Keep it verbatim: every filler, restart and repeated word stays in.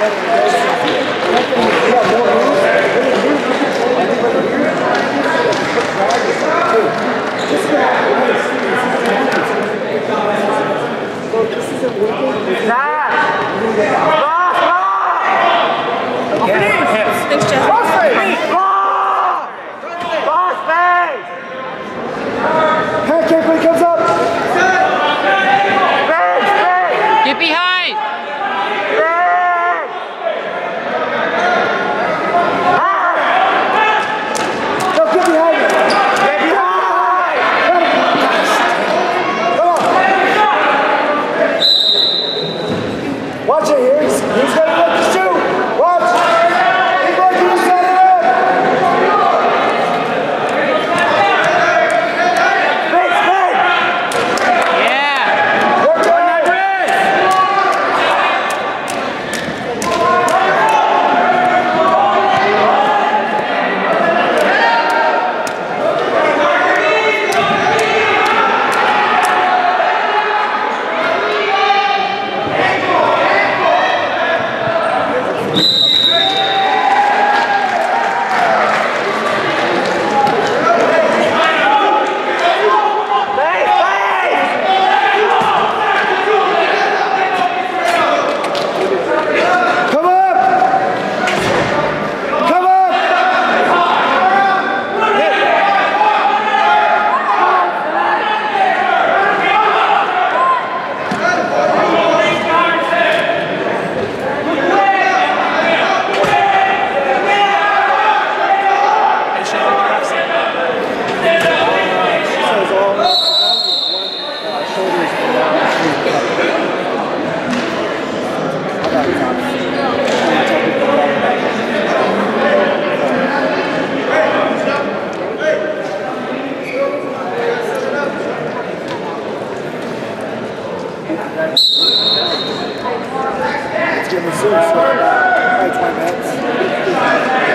Thanks, Jeff. Pancake when he comes up. Get behind. No, get behind him. Get behind. Come on. Watch it here. He's, he's gonna look to shoot. Watch. He's going to set it up. Spin, spin. Yeah. Work on it. Come up! Come up! Let's give him a soon. Fights my bets.